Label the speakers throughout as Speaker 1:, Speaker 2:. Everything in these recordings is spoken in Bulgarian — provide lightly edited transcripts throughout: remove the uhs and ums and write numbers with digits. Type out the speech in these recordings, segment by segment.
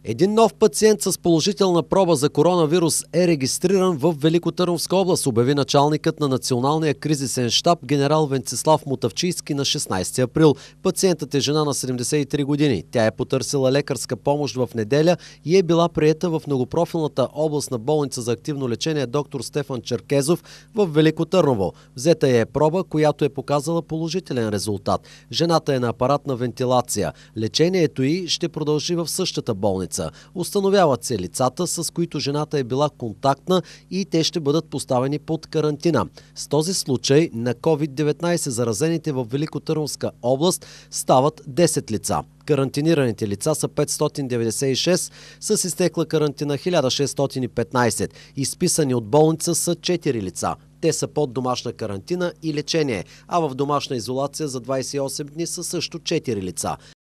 Speaker 1: Един нов пациент с положителна проба за коронавирус е регистриран в Великотърновска област, обяви началникът на Националния кризисен щаб генерал Венцислав Мутавчийски на 16 април. Пациентът е жена на 73 години. Тя е потърсила лекарска помощ в неделя и е била приета в многопрофилната областна болница за активно лечение доктор Стефан Черкезов в Велико Търново. Взета е проба, която е показала положителен резултат. Жената е на апаратна вентилация. Лечението й ще продължи в същата болница. Установяват се лицата, с които жената е била контактна и те ще бъдат поставени под карантина. С този случай на COVID-19 заразените в Великотърновска област стават 10 лица. Карантинираните лица са 596, с изтекла карантина 1615. Изписани от болница са 4 лица. Те са под домашна карантина и лечение, а в домашна изолация за 28 дни са също 4 лица.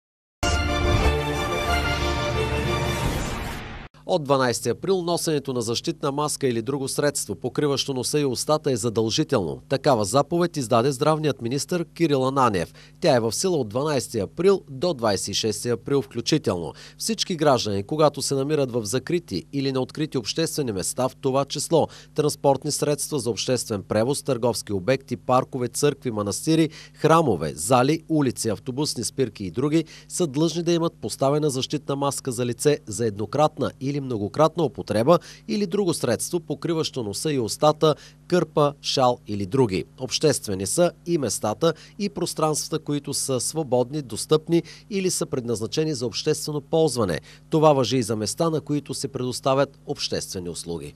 Speaker 1: От 12 април носенето на защитна маска или друго средство, покриващо носа и устата, е задължително. Такава заповед издаде здравният министър Кирил Ананиев. Тя е в сила от 12 април до 26 април включително. Всички граждани, когато се намират в закрити или на открити обществени места, в това число транспортни средства за обществен превоз, търговски обекти, паркове, църкви, манастири, храмове, зали, улици, автобусни спирки и други, са длъжни да имат поставена защитна маска за лице за еднократна или многократна употреба или друго средство, покриващо носа и устата, кърпа, шал или други. Обществени са и местата и пространствата, които са свободни, достъпни или са предназначени за обществено ползване. Това важи и за места, на които се предоставят обществени услуги.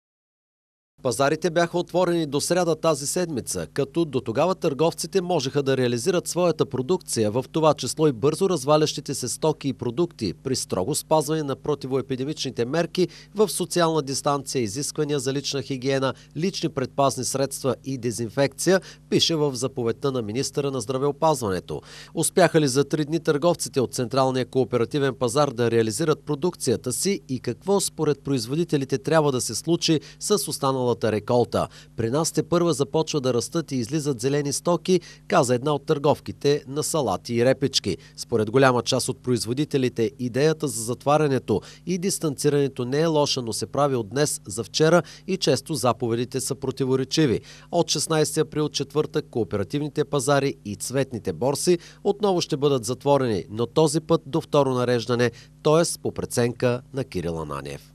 Speaker 1: Пазарите бяха отворени до сряда тази седмица, като до тогава търговците можеха да реализират своята продукция, в това число и бързо развалящите се стоки и продукти, при строго спазване на противоепидемичните мерки в социална дистанция, изисквания за лична хигиена, лични предпазни средства и дезинфекция, пише в заповедта на министъра на здравеопазването. Успяха ли за 3 дни търговците от Централния кооперативен пазар да реализират продукцията си и какво според производителите трябва да се случи с останалата реколта? При нас тепърва започва да растат и излизат зелени стоки, каза една от търговките на салати и репички. Според голяма част от производителите, идеята за затварянето и дистанцирането не е лоша, но се прави от днес за вчера и често заповедите са противоречиви. От 16 април четвъртък кооперативните пазари и цветните борси отново ще бъдат затворени, но този път до второ нареждане, т.е. по преценка на Кирил Ананиев.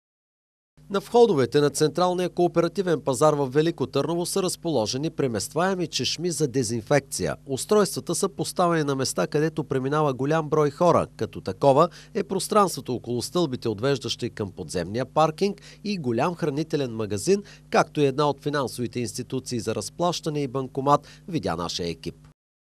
Speaker 1: На входовете на Централния кооперативен пазар в Велико Търново са разположени преместваеми чешми за дезинфекция. Устройствата са поставени на места, където преминава голям брой хора. Като такова е пространството около стълбите, отвеждащи към подземния паркинг и голям хранителен магазин, както и една от финансовите институции за разплащане и банкомат, видя нашия екип.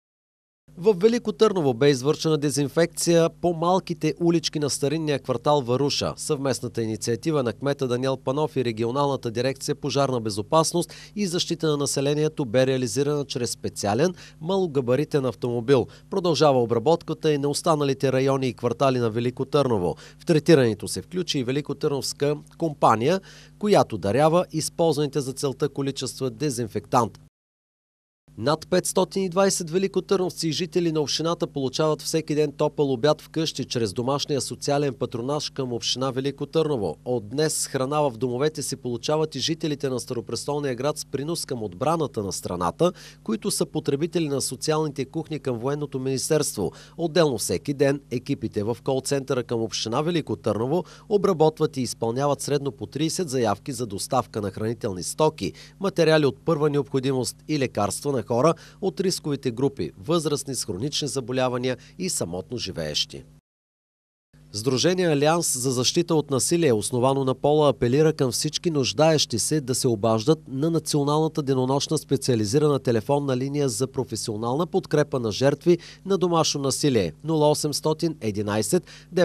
Speaker 1: В Велико Търново бе извършена дезинфекция по малките улички на старинния квартал Варуша. Съвместната инициатива на кмета Даниел Панов и регионалната дирекция пожарна безопасност и защита на населението бе реализирана чрез специален малогабаритен автомобил. Продължава обработката и на останалите райони и квартали на Велико Търново. В третирането се включи и великотърновска компания, която дарява използваните за целта количества дезинфектант. Над 520 великотърновци и жители на общината получават всеки ден топъл обяд вкъщи чрез домашния социален патронаж към община Велико Търново. От днес храна в домовете си получават и жителите на Старопрестолния град с принос към отбраната на страната, които са потребители на социалните кухни към Военното министерство. Отделно всеки ден екипите в кол-центъра към община Велико Търново обработват и изпълняват средно по 30 заявки за доставка на хранителни стоки, материали от първа необходимост и лекарства на хора от рисковите групи, възрастни с хронични заболявания и самотно живеещи. Сдружение Алианс за защита от насилие, основано на пола, апелира към всички нуждаещи се да се обаждат на Националната денонощна специализирана телефонна линия за професионална подкрепа на жертви на домашно насилие 0800 11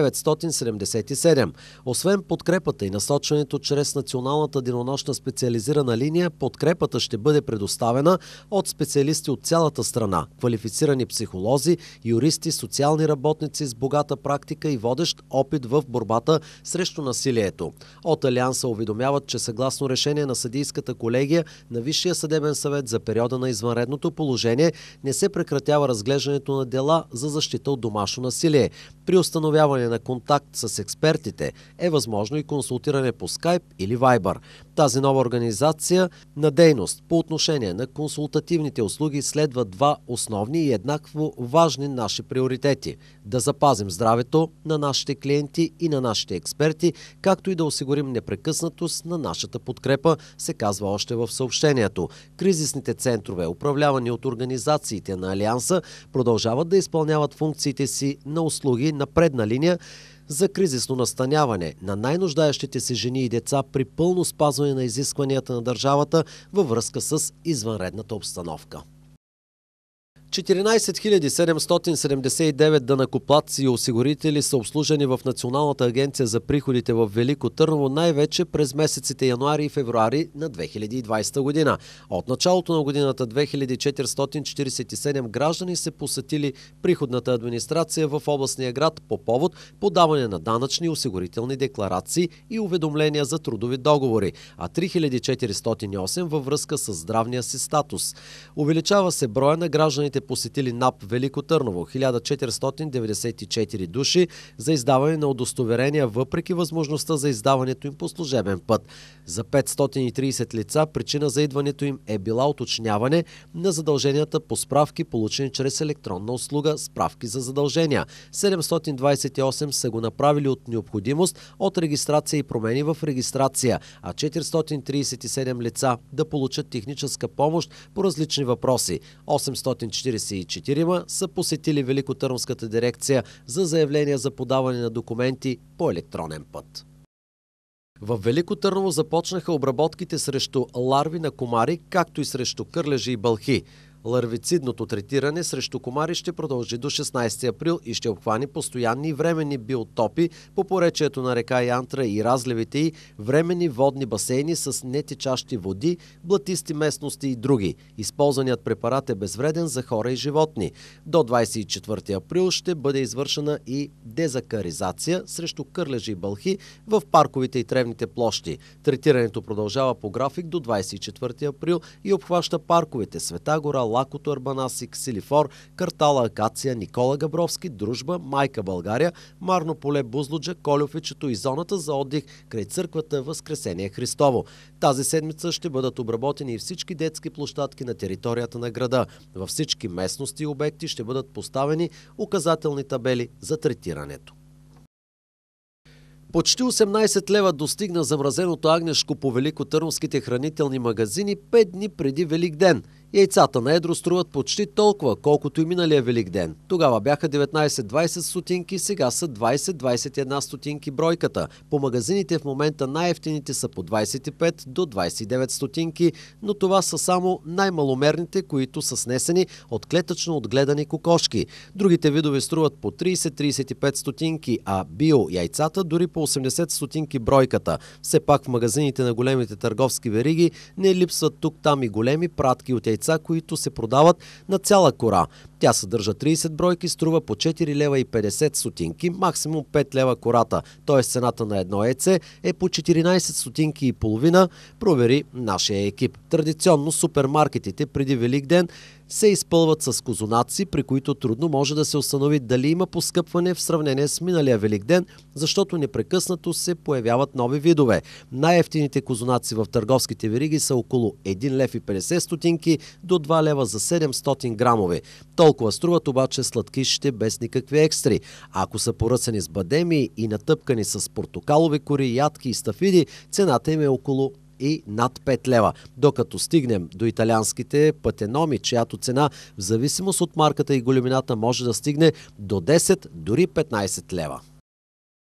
Speaker 1: 977. Освен подкрепата и насочването чрез Националната денонощна специализирана линия, подкрепата ще бъде предоставена от специалисти от цялата страна, квалифицирани психолози, юристи, социални работници с богата практика и водещ опит в борбата срещу насилието. От Алианса уведомяват, че съгласно решение на съдийската колегия на Висшия съдебен съвет за периода на извънредното положение не се прекратява разглеждането на дела за защита от домашно насилие. При установяване на контакт с експертите е възможно и консултиране по Skype или Viber. Тази нова организация на дейност по отношение на консултативните услуги следва два основни и еднакво важни наши приоритети – да запазим здравето на нашите клиенти и на нашите експерти, както и да осигурим непрекъснатост на нашата подкрепа, се казва още в съобщението. Кризисните центрове, управлявани от организациите на Алианса, продължават да изпълняват функциите си на услуги на предна линия за кризисно настаняване на най-нуждаещите се жени и деца при пълно спазване на изискванията на държавата във връзка с извънредната обстановка. 14 779 данъкоплатци и осигурители са обслужени в Националната агенция за приходите в Велико Търново най-вече през месеците януари и февруари на 2020 година. От началото на годината 2447 граждани се посетили приходната администрация в областния град по повод подаване на данъчни и осигурителни декларации и уведомления за трудови договори, а 3408 във връзка с здравния си статус. Увеличава се броя на гражданите посетили НАП Велико Търново 1494 души за издаване на удостоверения въпреки възможността за издаването им по служебен път. За 530 лица причина за идването им е била уточняване на задълженията по справки, получени чрез електронна услуга справки за задължения. 728 са го направили от необходимост от регистрация и промени в регистрация, а 437 лица да получат техническа помощ по различни въпроси. 844 са посетили Великотърновската дирекция за заявления за подаване на документи по електронен път. В Велико Търново започнаха обработките срещу ларви на комари, както и срещу кърлежи и бълхи. Ларвицидното третиране срещу комари ще продължи до 16 април и ще обхване постоянни и временни биотопи по поречието на река Янтра и разливите й, временни водни басейни с нетечащи води, блатисти местности и други. Използваният препарат е безвреден за хора и животни. До 24 април ще бъде извършена и дезакаризация срещу кърлежи и бълхи в парковите и тревните площи. Третирането продължава по график до 24 април и обхваща парковете Света гора, Лакото, Арбанасик, Силифор, Картала, Акация, Никола Габровски, Дружба, Майка България, Марно поле, Бузлуджа, Колевичето и зоната за отдих край църквата Възкресение Христово. Тази седмица ще бъдат обработени всички детски площадки на територията на града. Във всички местности и обекти ще бъдат поставени указателни табели за третирането. Почти 18 лева достигна замразеното агнешко по великотърновските хранителни магазини 5 дни преди Велик ден. Яйцата на едро струват почти толкова, колкото и миналия Велик ден. Тогава бяха 19-20 стотинки, сега са 20-21 стотинки бройката. По магазините в момента най-евтините са по 25 до 29 стотинки, но това са само най-маломерните, които са снесени от клетъчно отгледани кокошки. Другите видове струват по 30-35 стотинки, а био яйцата дори по 80 стотинки бройката. Все пак в магазините на големите търговски вериги не липсват тук-там и големи пратки от яйца, които се продават на цяла кора. Тя съдържа 30 бройки, струва по 4 лева и 50 стотинки, максимум 5 лева кората, т.е. цената на едно яйце е по 14 стотинки и половина, провери нашия екип. Традиционно супермаркетите преди Велик ден се изпълват с козунаци, при които трудно може да се установи дали има поскъпване в сравнение с миналия Велик ден, защото непрекъснато се появяват нови видове. Най-евтините козунаци в търговските вериги са около 1 лев и 50 стотинки до 2 лева за 700 грамове. Толкова струват обаче сладкишите без никакви екстри. Ако са поръсени с бадеми и натъпкани с портокалови кори, ядки и стафиди, цената им е около и над 5 лева, докато стигнем до италианските патеноми, чиято цена в зависимост от марката и големината може да стигне до 10, дори 15 лева.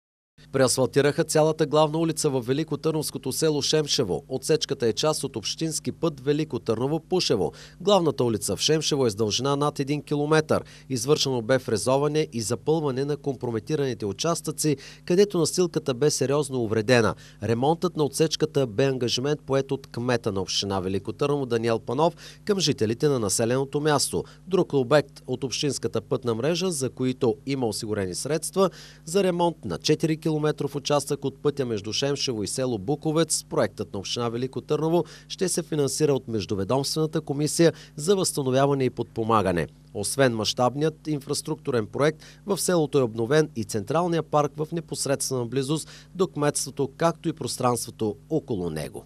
Speaker 1: Преасфалтираха цялата главна улица в Великотърновското село Шемшево. Отсечката е част от общински път Велико Търново-Пушево. Главната улица в Шемшево е с дължина над 1 километър. Извършено бе фрезоване и запълване на компрометираните участъци, където настилката бе сериозно увредена. Ремонтът на отсечката бе ангажимент поет от кмета на община Велико Търново Даниел Панов към жителите на населеното място. Друг обект от общинската пътна мрежа, за които има осигурени средства за ремонт на 4 километров участък от пътя между Шемшево и село Буковец, проектът на община Велико Търново ще се финансира от Междуведомствената комисия за възстановяване и подпомагане. Освен мащабният инфраструктурен проект, в селото е обновен и централния парк в непосредствена близост до кметството, както и пространството около него.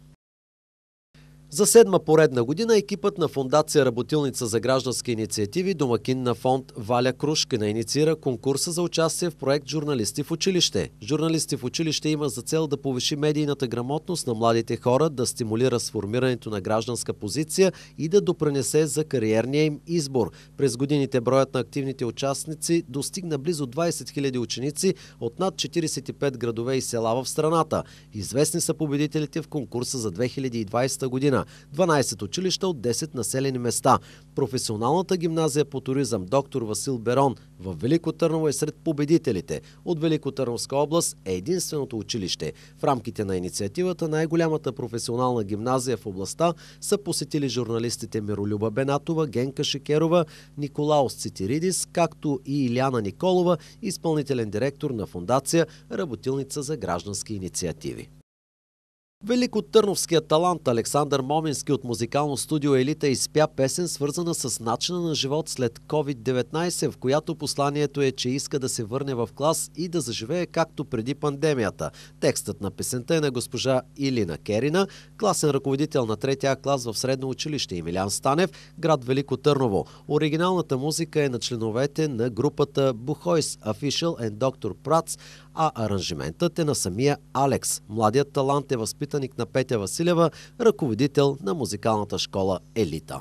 Speaker 1: За 7-ма поредна година екипът на Фондация Работилница за граждански инициативи, домакин на фонд Валя Крушкина, инициира конкурса за участие в проект «Журналисти в училище». «Журналисти в училище» има за цел да повиши медийната грамотност на младите хора, да стимулира сформирането на гражданска позиция и да допринесе за кариерния им избор. През годините броят на активните участници достигна близо 20 000 ученици от над 45 градове и села в страната. Известни са победителите в конкурса за 2020 година. 12 училища от 10 населени места. Професионалната гимназия по туризъм доктор Васил Берон в Велико Търново е сред победителите. От Великотърновска област е единственото училище. В рамките на инициативата най-голямата професионална гимназия в областта са посетили журналистите Миролюба Бенатова, Генка Шекерова, Николаус Цитиридис, както и Иляна Николова, изпълнителен директор на Фондация Работилница за граждански инициативи. Великотърновският талант Александър Момински от музикално студио Елита изпя песен, свързана с начина на живот след COVID-19, в която посланието е, че иска да се върне в клас и да заживее както преди пандемията. Текстът на песента е на госпожа Илина Керина, класен ръководител на 3-я клас в средно училище Емилян Станев, град Велико Търново. Оригиналната музика е на членовете на групата Бухойс Official and Dr. Praц, а аранжиментът е на самия Алекс. Младият талант е възпитаник на Петя Василева, ръководител на музикалната школа Елита.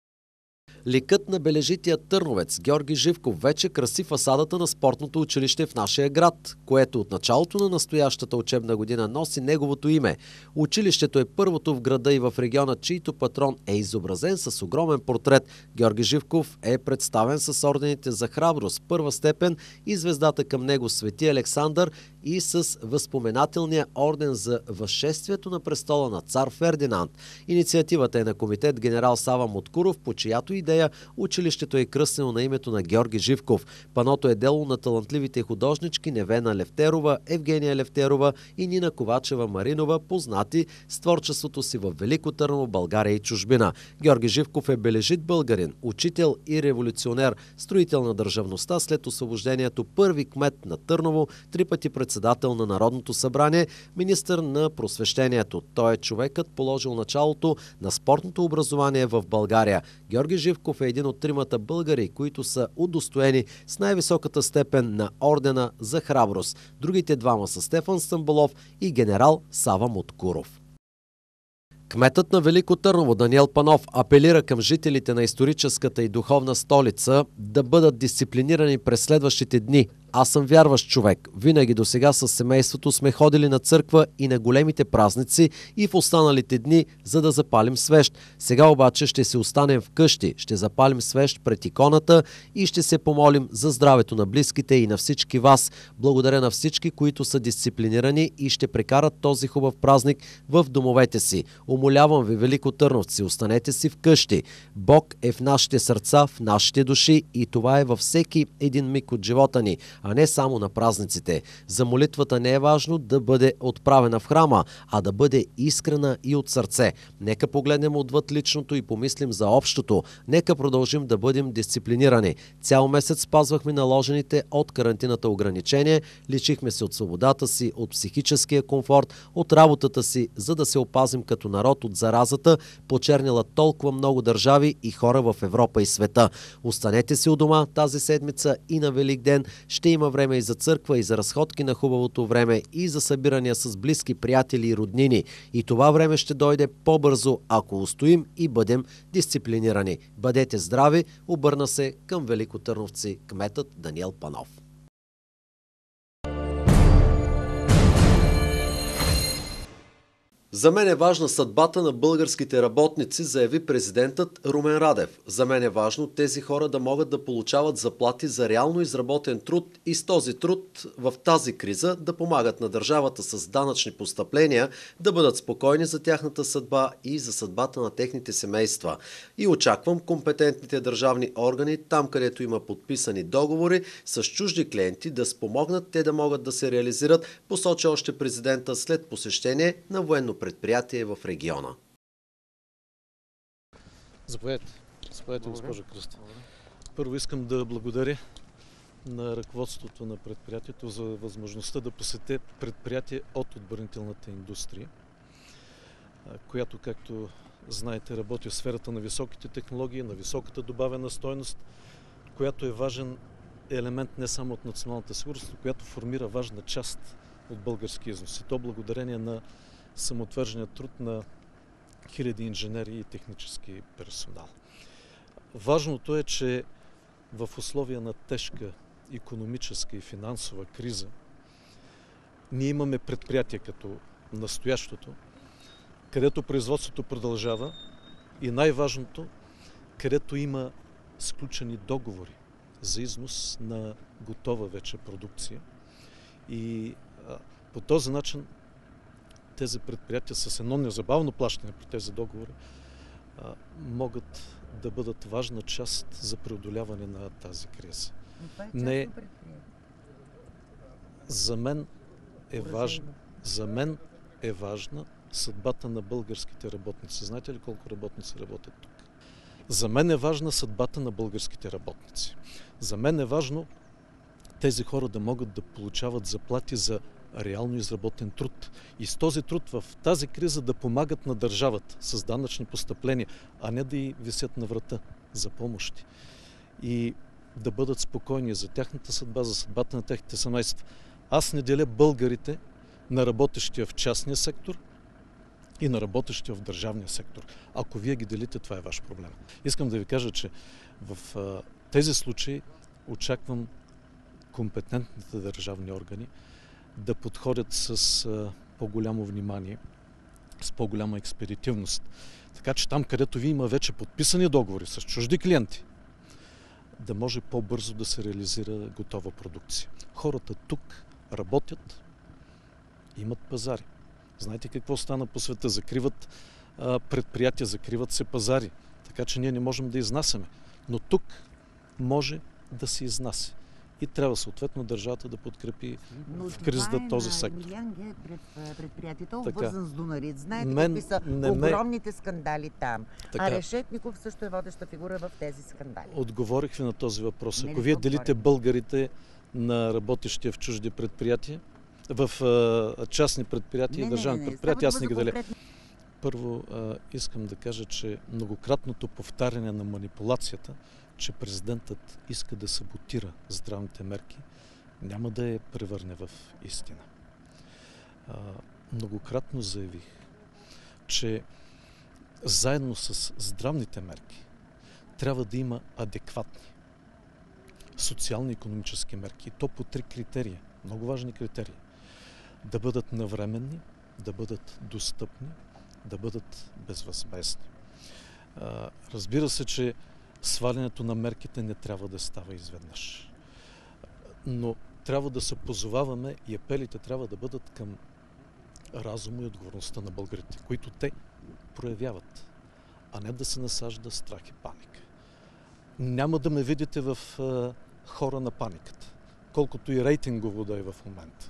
Speaker 1: Ликът на бележития търновец Георги Живков вече краси фасадата на спортното училище в нашия град, което от началото на настоящата учебна година носи неговото име. Училището е първото в града и в региона, чийто патрон е изобразен с огромен портрет. Георги Живков е представен с ордените за храброст първа степен и звездата към него Свети Александър и с възпоменателния орден за възшествието на престола на цар Фердинанд. Инициативата е на комитет генерал Сава Моткуров, по чиято идея училището е кръстено на името на Георги Живков. Паното е дело на талантливите художнички Невена Левтерова, Евгения Левтерова и Нина Ковачева Маринова, познати с творчеството си в Велико Търново, България и чужбина. Георги Живков е бележит българин, учител и революционер, строител на държавността след освобождението, първи кмет на Търново, 3 пъти председател на Народното събрание, министър на просвещението. Той е човекът, положил началото на спортното образование в България. Георги Живков е един от 3-мата българи, които са удостоени с най-високата степен на ордена за храброст. Другите 2 са Стефан Стамболов и генерал Сава Моткуров. Кметът на Велико Търново Даниел Панов апелира към жителите на историческата и духовна столица да бъдат дисциплинирани през следващите дни. Аз съм вярващ човек. Винаги досега с семейството сме ходили на църква и на големите празници и в останалите дни, за да запалим свещ. Сега обаче ще се останем вкъщи, ще запалим свещ пред иконата и ще се помолим за здравето на близките и на всички вас. Благодаря на всички, които са дисциплинирани и ще прекарат този хубав празник в домовете си. Умолявам ви, великотърновци, останете си вкъщи. Бог е в нашите сърца, в нашите души и това е във всеки един миг от живота ни, а не само на празниците. За молитвата не е важно да бъде отправена в храма, а да бъде искрена и от сърце. Нека погледнем отвъд личното и помислим за общото. Нека продължим да бъдем дисциплинирани. Цял месец спазвахме наложените от карантината ограничения, личихме се от свободата си, от психическия комфорт, от работата си, за да се опазим като народ от заразата, почерняла толкова много държави и хора в Европа и света. Останете си у дома тази седмица и на Великден. Ще има време и за църква, и за разходки на хубавото време, и за събирания с близки приятели и роднини. И това време ще дойде по-бързо, ако устоим и бъдем дисциплинирани. Бъдете здрави, обърна се към великотърновци кметът Даниел Панов. За мен е важна съдбата на българските работници, заяви президентът Румен Радев. За мен е важно тези хора да могат да получават заплати за реално изработен труд и с този труд в тази криза да помагат на държавата с данъчни постъпления, да бъдат спокойни за тяхната съдба и за съдбата на техните семейства. И очаквам компетентните държавни органи, там където има подписани договори с чужди клиенти, да спомогнат те да могат да се реализират, посочи още президента след посещение на военно предприятие в региона.
Speaker 2: Заповядайте, госпожо Кръста. Първо искам да благодаря на ръководството на предприятието за възможността да посетя предприятие от отбранителната индустрия, която, както знаете, работи в сферата на високите технологии, на високата добавена стойност, която е важен елемент не само от националната сигурност, но която формира важна част от български износ. И то благодарение на самоотвържения труд на хиляди инженери и технически персонал. Важното е, че в условия на тежка икономическа и финансова криза ние имаме предприятия като настоящото, където производството продължава и най-важното, където има сключени договори за износ на готова вече продукция. И по този начин тези предприятия с едно незабавно плащане по тези договори могат да бъдат важна част за преодоляване на тази криза. Не, за мен е важна съдбата на българските работници. Знаете ли колко работници работят тук? За мен е важна съдбата на българските работници. За мен е важно тези хора да могат да получават заплати за реално изработен труд. И с този труд в тази криза да помагат на държавата с данъчни постъпления, а не да й висят на врата за помощи. И да бъдат спокойни за тяхната съдба, за съдбата на техните семейства. Аз не деля българите на работещия в частния сектор и на работещия в държавния сектор. Ако вие ги делите, това е ваш проблем. Искам да ви кажа, че в тези случаи очаквам компетентните държавни органи да подходят с по-голямо внимание, с по-голяма експедитивност. Така че там, където ви има вече подписани договори с чужди клиенти, да може по-бързо да се реализира готова продукция. Хората тук работят, имат пазари. Знаете какво стана по света? Закриват предприятия, закриват се пазари. Така че ние не можем да изнасяме. Но тук може да се изнася. И трябва съответно държавата да подкрепи в кризата този сектор.
Speaker 3: Предприятието обвързан с Дунарит. Знаете какви са огромните скандали там. А Решетников също е водеща фигура в тези скандали.
Speaker 2: Отговорих ви на този въпрос. Ако вие делите българите на работещия в чужди предприятия, в частни предприятия и държавни предприятия, аз не ги деля. Първо искам да кажа, че многократното повтаряне на манипулацията, че президентът иска да саботира здравните мерки, няма да я превърне в истина. Многократно заявих, че заедно с здравните мерки трябва да има адекватни социално-икономически мерки. И то по 3 критерия, много важни критерии. Да бъдат навременни, да бъдат достъпни, да бъдат безвъзмездни. Разбира се, че свалянето на мерките не трябва да става изведнъж. Но трябва да се позоваваме и апелите трябва да бъдат към разума и отговорността на българите, които те проявяват, а не да се насажда страх и паника. Няма да ме видите в хора на паниката, колкото и рейтингово да е в момента.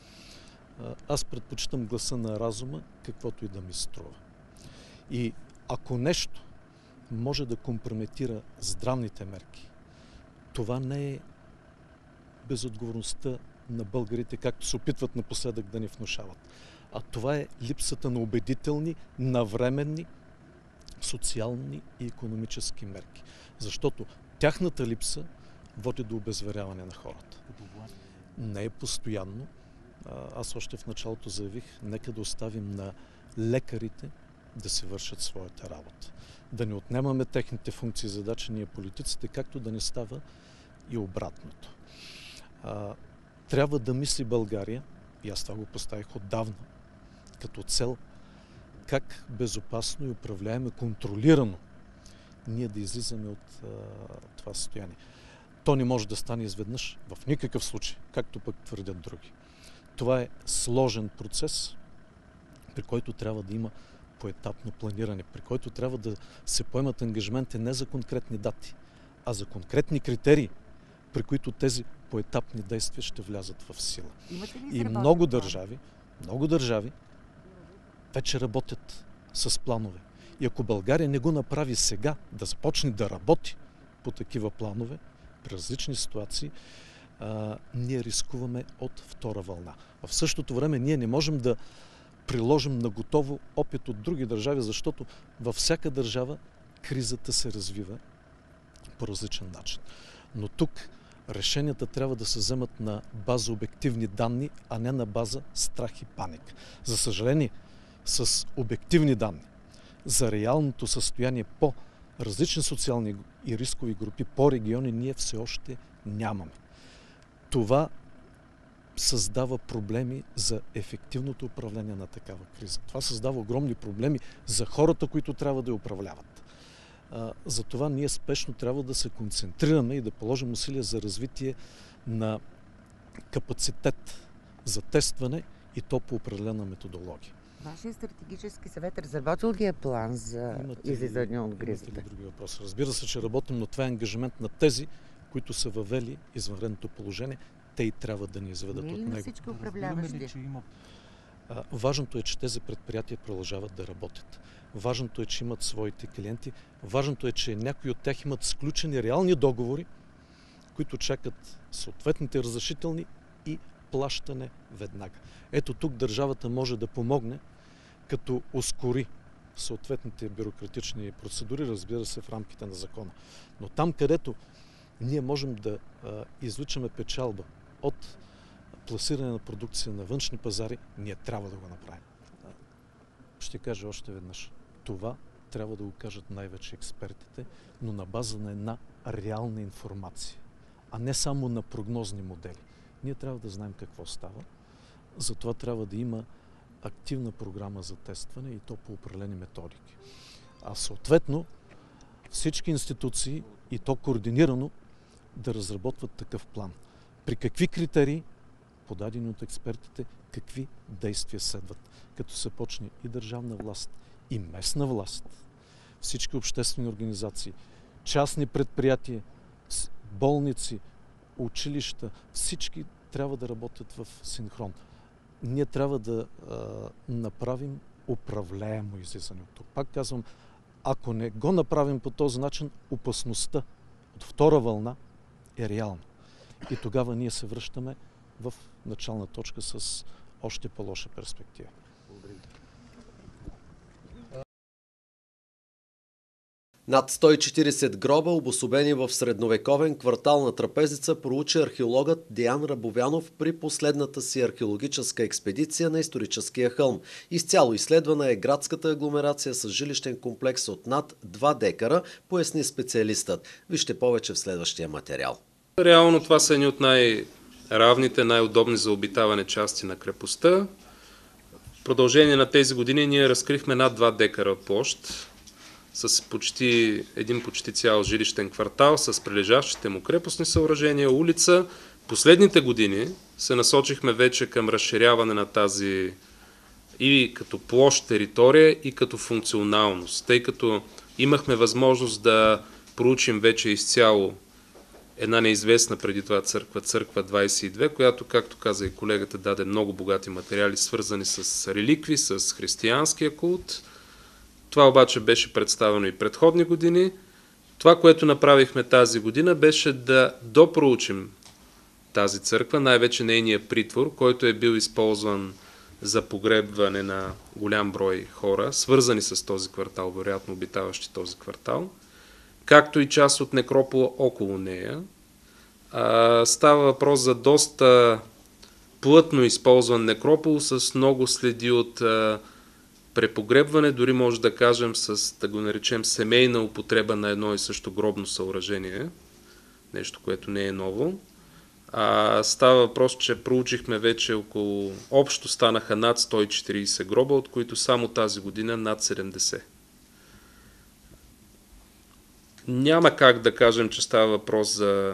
Speaker 2: Аз предпочитам гласа на разума, каквото и да ми струва. И ако нещо може да компрометира здравните мерки, това не е безотговорността на българите, както се опитват напоследък да ни внушават. А това е липсата на убедителни, навременни, социални и икономически мерки. Защото тяхната липса води до обезверяване на хората. Не е постоянно. Аз още в началото заявих, нека да оставим на лекарите да си вършат своята работа. Да не отнемаме техните функции и задачи ние политиците, както да не става и обратното. Трябва да мисли България, и аз това го поставих отдавна, като цел как безопасно и управляемо, контролирано ние да излизаме от това състояние. То не може да стане изведнъж, в никакъв случай, както пък твърдят други. Това е сложен процес, при който трябва да има поетапно планиране, при който трябва да се поемат ангажименти не за конкретни дати, а за конкретни критерии, при които тези поетапни действия ще влязат в сила. И много държави вече работят с планове. И ако България не го направи сега, да започне да работи по такива планове, при различни ситуации, ние рискуваме от втора вълна. В същото време ние не можем да приложим на готово опит от други държави, защото във всяка държава кризата се развива по различен начин. Но тук решенията трябва да се вземат на база обективни данни, а не на база страх и паника. За съжаление, с обективни данни за реалното състояние по различни социални и рискови групи, по региони, ние все още нямаме. Това създава проблеми за ефективното управление на такава криза. Това създава огромни проблеми за хората, които трябва да я управляват. Затова ние спешно трябва да се концентрираме и да положим усилия за развитие на капацитет за тестване и то по определена методология.
Speaker 3: Вашия стратегически съвет разработил ли е план за излизане от кризата?
Speaker 2: Имате ли други въпроси? Разбира се, че работим, но това е ангажимент на тези, които са въвели извънредното положение. Те и трябва да ни изведат от него.
Speaker 3: Всички управляващи.
Speaker 2: Важното е, че тези предприятия продължават да работят. Важното е, че имат своите клиенти. Важното е, че някои от тях имат сключени реални договори, които чакат съответните разрешителни и плащане веднага. Ето тук държавата може да помогне, като ускори съответните бюрократични процедури, разбира се, в рамките на закона. Но там, където ние можем да извличаме печалба от пласиране на продукция на външни пазари, ние трябва да го направим. Ще кажа още веднъж. Това трябва да го кажат най-вече експертите, но на база на една реална информация, а не само на прогнозни модели. Ние трябва да знаем какво става. Затова трябва да има активна програма за тестване и то по определени методики. А съответно всички институции и то координирано да разработват такъв план. При какви критерии, подадени от експертите, какви действия следват. Като се почне и държавна власт, и местна власт, всички обществени организации, частни предприятия, болници, училища, всички трябва да работят в синхрон. Ние трябва да направим управляемо излизане от тук. Пак казвам, ако не го направим по този начин, опасността от втора вълна е реална. И тогава ние се връщаме в начална точка с още по-лоша перспектива.
Speaker 1: Над 140 гроба, обособени в средновековен квартал на Трапезица, проучи археологът Диан Рабовянов при последната си археологическа експедиция на историческия хълм. Изцяло изследвана е градската агломерация с жилищен комплекс от над 2 декара, поясни специалистът. Вижте повече в следващия материал.
Speaker 4: Реално това са едни от най-равните, най-удобни за обитаване части на крепостта. В продължение на тези години ние разкрихме над 2 декара площ с почти цял жилищен квартал, с прилежащите му крепостни съоръжения, улица. Последните години се насочихме вече към разширяване на тази и като площ територия, и като функционалност, тъй като имахме възможност да проучим вече изцяло една неизвестна преди това църква 22, която, както каза и колегата, даде много богати материали, свързани с реликви, с християнския култ. Това обаче беше представено и предходни години. Това, което направихме тази година, беше да допроучим тази църква, най-вече нейния притвор, който е бил използван за погребване на голям брой хора, свързани с този квартал, вероятно обитаващи този квартал, както и част от некропола около нея. Става въпрос за доста плътно използван некропол с много следи от препогребване, дори може да кажем да го наречем семейна употреба на едно и също гробно съоръжение, нещо, което не е ново. Става въпрос, че проучихме вече общо станаха над 140 гроба, от които само тази година над 70. Няма как да кажем, че става въпрос за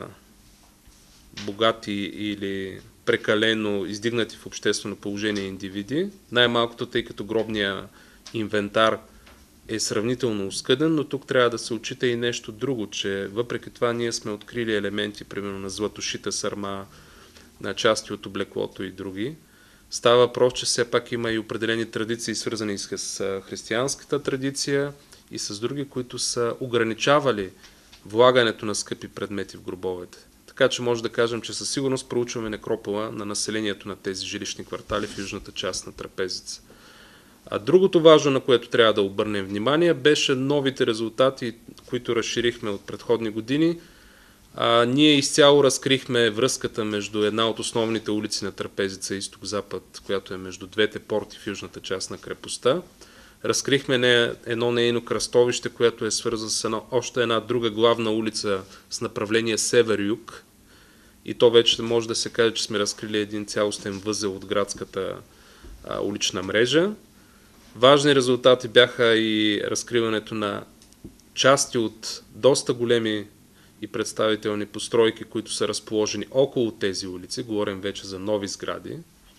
Speaker 4: богати или прекалено издигнати в обществено положение индивиди. Най-малкото, тъй като гробния инвентар е сравнително оскъден, но тук трябва да се отчита и нещо друго, че въпреки това ние сме открили елементи, примерно на златошита сърма, на части от облеклото и други. Става въпрос, че все пак има и определени традиции, свързани с християнската традиция и с други, които са ограничавали влагането на скъпи предмети в гробовете. Така че може да кажем, че със сигурност проучваме некропола на населението на тези жилищни квартали в южната част на Трапезица. А другото важно, на което трябва да обърнем внимание, беше новите резултати, които разширихме от предходни години. Ние изцяло разкрихме връзката между една от основните улици на Трапезица, изток-запад, която е между двете порти в южната част на крепостта. Разкрихме едно нейно кръстовище, което е свързано с още една друга главна улица с направление север-юг. И то вече може да се каже, че сме разкрили един цялостен възел от градската улична мрежа. Важни резултати бяха и разкриването на части от доста големи и представителни постройки, които са разположени около тези улици. Говорим вече за нови сгради.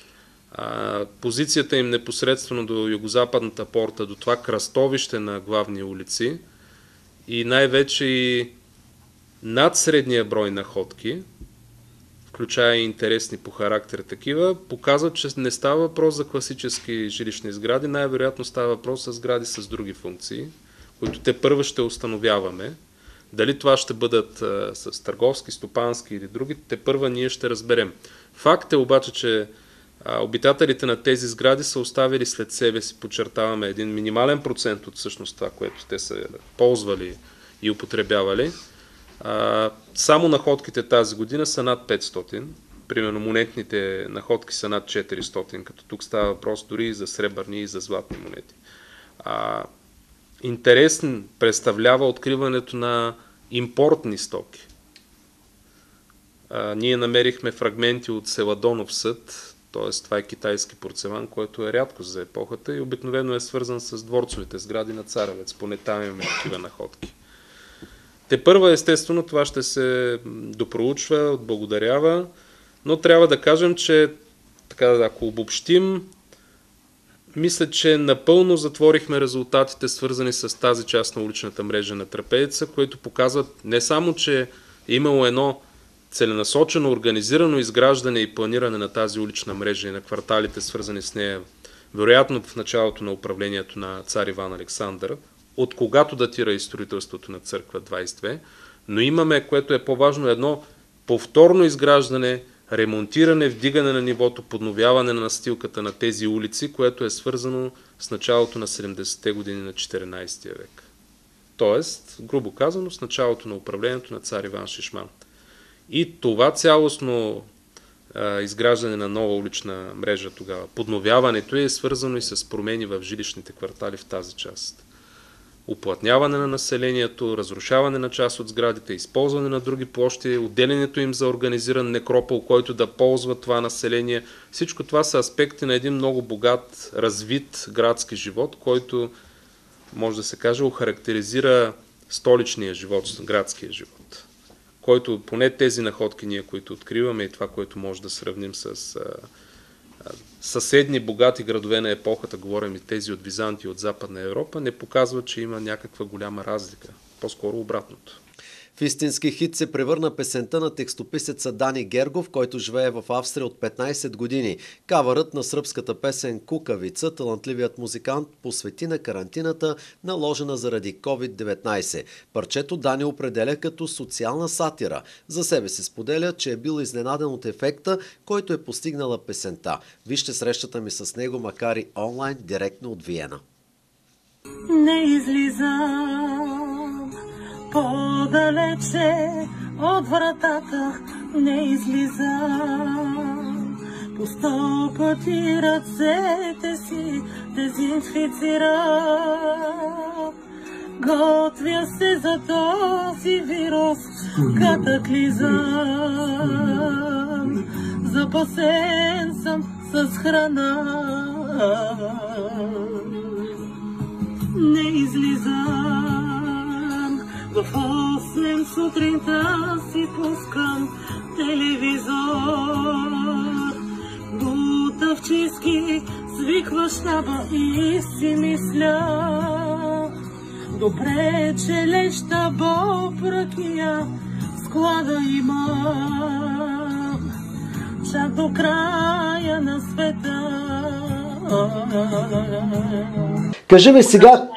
Speaker 4: Позицията им непосредствено до югозападната порта, до това кръстовище на главни улици и най-вече и над средния брой находки, включая и интересни по характер такива, показват, че не става въпрос за класически жилищни сгради, най-вероятно става въпрос за сгради с други функции, които те първо ще установяваме. Дали това ще бъдат с търговски, стопански или други, те първа ние ще разберем. Факт е обаче, че обитателите на тези сгради са оставили след себе си, подчертаваме, един минимален процент от всъщност това, което те са ползвали и употребявали. Само находките тази година са над 500. Примерно монетните находки са над 400, като тук става въпрос дори и за сребърни и за златни монети. Интересен представлява откриването на импортни стоки. Ние намерихме фрагменти от Селадонов съд, т.е. това е китайски порцелан, който е рядкост за епохата и обикновено е свързан с дворцовите сгради на Царевец. Поне там имаме такива находки. Тепърва, естествено, това ще се допроучва, отблагодарява, но трябва да кажем, че така, ако обобщим, мисля, че напълно затворихме резултатите, свързани с тази част на уличната мрежа на Трапезица, които показват не само, че е имало едно целенасочено, организирано изграждане и планиране на тази улична мрежа и на кварталите, свързани с нея, вероятно в началото на управлението на цар Иван Александър, от когато датира и строителството на църква 22, но имаме, което е по-важно, едно повторно изграждане, ремонтиране, вдигане на нивото, подновяване на настилката на тези улици, което е свързано с началото на 70-те години на 14 век. Тоест, грубо казано, с началото на управлението на цар Иван Шишман. И това цялостно изграждане на нова улична мрежа тогава, подновяването е свързано и с промени в жилищните квартали в тази част. Уплътняване на населението, разрушаване на част от сградите, използване на други площи, отделянето им за организиран некропол, който да ползва това население. Всичко това са аспекти на един много богат, развит градски живот, който, може да се каже, охарактеризира столичния живот, градския живот. Който поне тези находки ние, които откриваме и това, което може да сравним с съседни богати градове на епохата, говорим и тези от Византия, от Западна Европа, не показва, че има някаква голяма разлика. По-скоро обратното.
Speaker 1: В истински хит се превърна песента на текстописеца Дани Гергов, който живее в Австрия от 15 години. Кавърът на сръбската песен "Кукавица" талантливият музикант посвети на карантината, наложена заради COVID-19. Парчето Дани определя като социална сатира. За себе се споделя, че е бил изненаден от ефекта, който е постигнала песента. Вижте срещата ми с него, макар и онлайн, директно от Виена.
Speaker 5: Не излизам по-далече от вратата, не излизам. По 100 пъти ръцете си дезинфицирам. Готвя се за този вирус катаклизъм. запасен съм с храна. Не излизам, в 8 сутринта си пускам телевизор. Бутавчийски свиква щаба и си мисля, добре, че ли щаба пръкия склада имам, чак до края на света.
Speaker 1: Кажи ми сега,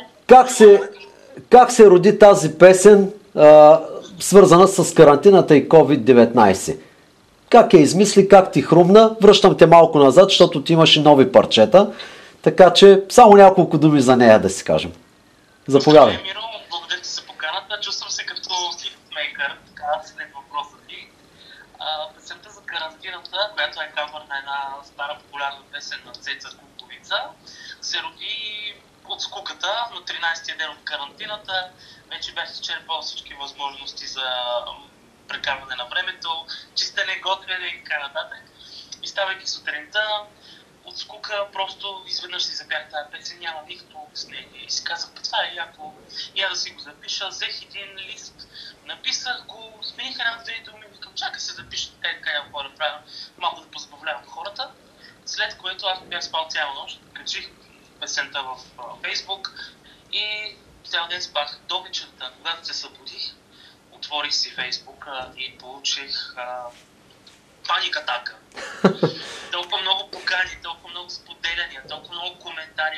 Speaker 1: как се роди тази песен, свързана с карантината и COVID-19? Как я измисли, как ти хрумна? Връщам те малко назад, защото ти имаш и нови парчета, така че само няколко думи за нея да си кажем. Заповядай.
Speaker 6: Миро, благодаря ти за поканата. Чувствам се като хитмейкър, така след въпроса ти. Песента за карантината, която е кавър на една стара популярна песен на Цеца Куковица, се роди от скуката на 13-я ден от карантината. Вече бях изчерпал всички възможности за прекарване на времето, чистене, готвене и така нататък. И ставайки сутринта, от скука просто изведнъж си запях тази песен, нямам никакво обяснение. И си казах, това е яко, я да си го запиша. Взех един лист, написах го, смених една-две думи, викам, чакай се запиша така някакво да правя, малко да позабавлявам хората. След което аз бях спал цяла нощ, качих песента в Фейсбук и цял ден спах до вечерта. Когато се събудих, отворих си Фейсбук и получих паник-атака. Толкова много покани, толкова много споделяния, толкова много коментари.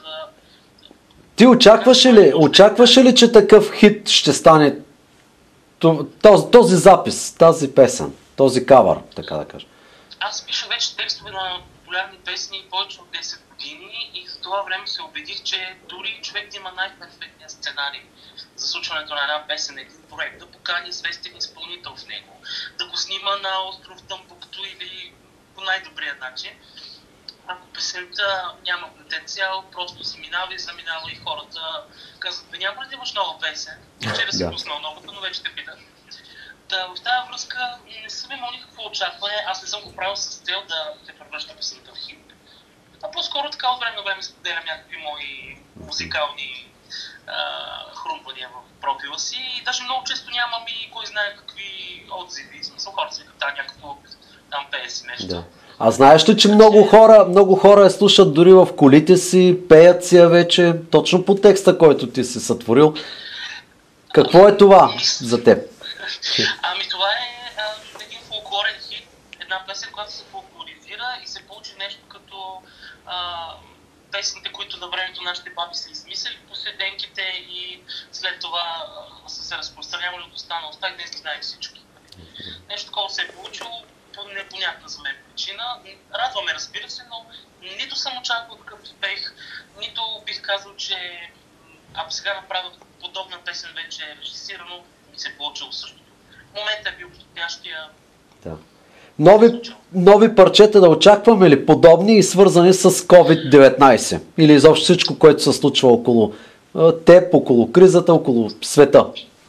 Speaker 1: Ти очакваше ли, че такъв хит ще стане този запис, тази песен, този кавър, така да кажа?
Speaker 6: Аз пиша вече текстове на популярни песни повече от 10 години и за това време се убедих, че дори човек да има най-перфектния сценарий за случването на една песен, един проект, да покани известен изпълнител в него, да го снима на остров Тъмбукту или по най-добрия начин. Ако песента няма потенциал, просто заминава и хората казват, бе, няма ли да имаш нова песен? Вчера си пуснал новата, но вече те питат. В тази връзка не съм имал никакво очакване, аз не съм го правил с цел да се превръща песента в хит. А по-скоро така от време на време споделям някакви мои музикални хрумвания в профила си и даже много често нямам и кой знае какви отзиви. В смисъл хората си като някакво там пее си нещо. Да.
Speaker 1: А знаеш ли, че много хора я слушат дори в колите си, пеят си я вече, точно по текста, който ти си сътворил. Какво е това за теб?
Speaker 6: Ами това е един фолклорен хит, една песен, която се фолклоризира и се получи нещо като песните, които на времето нашите баби са измислили по седенките и след това са се разпространявали от останалостта и днес ги знаем всички. Нещо такова се е получило по непонятна за мен причина. Радваме, разбира се, но нито съм очаквал такъв успех, нито бих казал, че ако сега направя подобна песен вече е режисирано, ми се е получило същото. Моментът е бил подходящия. Да.
Speaker 1: Нови парчета да очакваме ли? Подобни и свързани с COVID-19? Или изобщо всичко, което се случва около теб, около кризата, около света?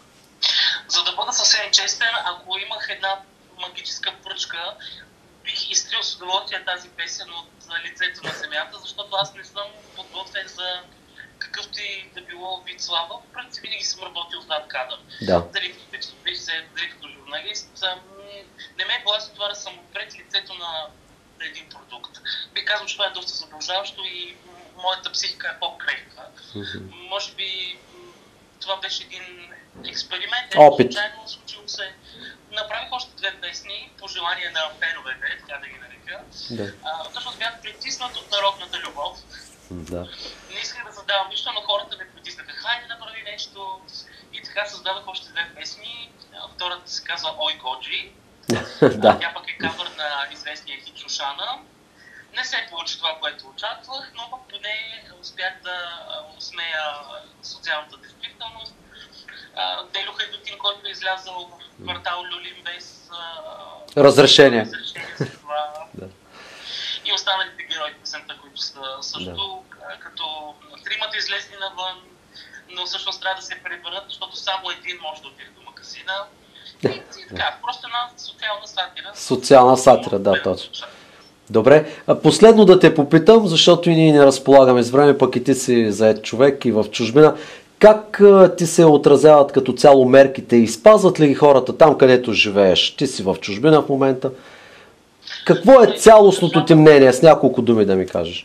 Speaker 6: За да бъда съвсем честен, ако имах една магическа пръчка, бих изтрил с удоволствие тази песен от лицето на земята, защото аз не съм подготвен за какъвто и да било вид слава. В принцип винаги съм работил зад кадър. Да. Дали като журналист, не ме е власт това да съм отпред лицето на един продукт. Би казал, че това е доста задължаващо и моята психика е по-крехка. Може би това беше един експеримент, случайно случило се. Направих още 2 песни по желание на феновете, така да ги нарека. Да. Точно бях притиснат от народната любов. Да. Не исках да задавам нищо, но хората ме притиснаха. Хайде да направи нещо. И така създадох още 2 песни. Втората се казва Ой Годжи. Да. Тя пък е кавър на известния хит Шушана. Не се получи това, което очаквах, но поне успях да усмея социалната действителност. Делю Хайдутин, който е излязъл в квартал Люлин без
Speaker 1: разрешение.
Speaker 6: Да. И останалите герои песента, които са също като тримата излезли навън, но всъщност трябва да се преберат, защото само един може да отиде до магазина. И така, просто една социална сатира.
Speaker 1: Социална сатира, да, точно. Добре, последно да те попитам, защото и ние не разполагаме с време, пък и ти си заед човек и в чужбина. Как ти се отразяват като цяло мерките и спазват ли ги хората там, където живееш? Ти си в чужбина в момента. Какво е цялостното ти мнение? С няколко думи да ми кажеш.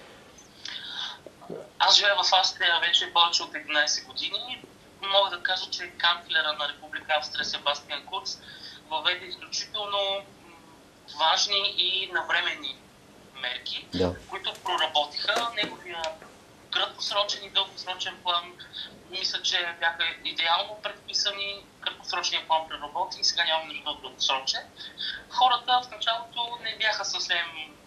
Speaker 6: Аз живея в Австрия вече повече от 11 години. Мога да кажа, че канцлера на Република Австрия Себастиан Курц въведе изключително важни и навременни мерки, които проработиха. Неговия краткосрочен и дългосрочен план мисля, че бяха идеално предписани. Краткосрочният план проработи и сега нямаме нужда от дългосрочен. Хората в началото не бяха съвсем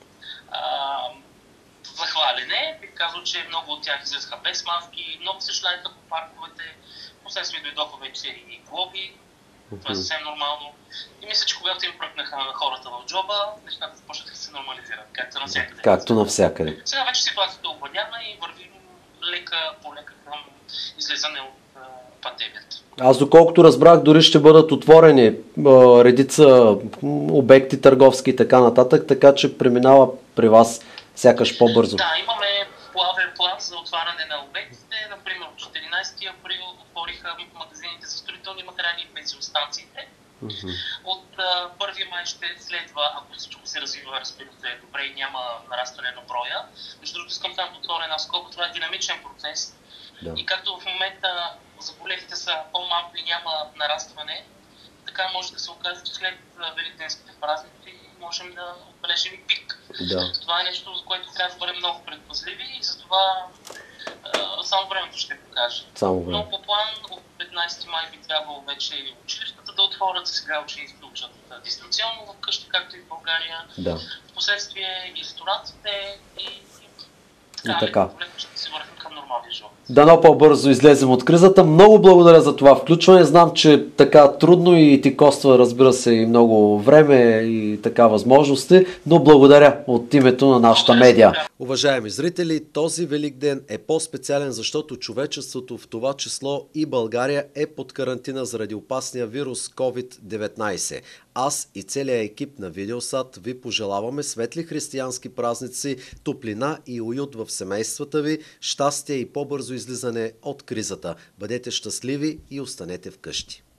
Speaker 6: захвалене. Бих казал, че много от тях излезаха без маски, много се шляеха по парковете. Последствие дойдоха вече и глоби. Това е съвсем нормално. И мисля, че когато им пръкнаха на хората в джоба, нещата започнаха да се нормализират, както навсякъде.
Speaker 1: Както навсякъде.
Speaker 6: Сега вече ситуацията е обладяна и вървим лека по лека към излизане от пандемията.
Speaker 1: Аз доколкото разбрах, дори ще бъдат отворени редица обекти търговски и така нататък, така че преминава при вас сякаш по-бързо.
Speaker 6: Да, имаме плавен план за отваряне на обектите. Например, от 14 април отвориха магазините за строителни материали и бензиностанциите. От 1 май ще следва, ако всичко се развива, разбира се, добре и няма нарастване на броя. Между другото, искам там да отворя една скоба, това е динамичен процес. Да. И както в момента заболелите са по-малко и няма нарастване, така може да се окаже, че след великденските празници можем да отбележим и пик. Да. Това е нещо, за което трябва да бъдем много предпазливи и затова само времето ще покаже. Но по план от 15 май би трябвало вече и училищата да отворят. Сега учениците учат дистанционно вкъщи, както и в България. Да. Впоследствие и ресторантите и така. Ще се върнем към нормалния живот.
Speaker 1: Дано по-бързо излезем от кризата. Много благодаря за това включване. Знам, че така трудно и ти коства, разбира се, и много време и така възможности, но благодаря от името на нашата медия. Уважаеми зрители, този Великден е по-специален, защото човечеството, в това число и България, е под карантина заради опасния вирус COVID-19. Аз и целият екип на Видеосат ви пожелаваме светли християнски празници, топлина и уют в семействата ви, щастие и по-бързо излизане от кризата. Бъдете щастливи и останете вкъщи.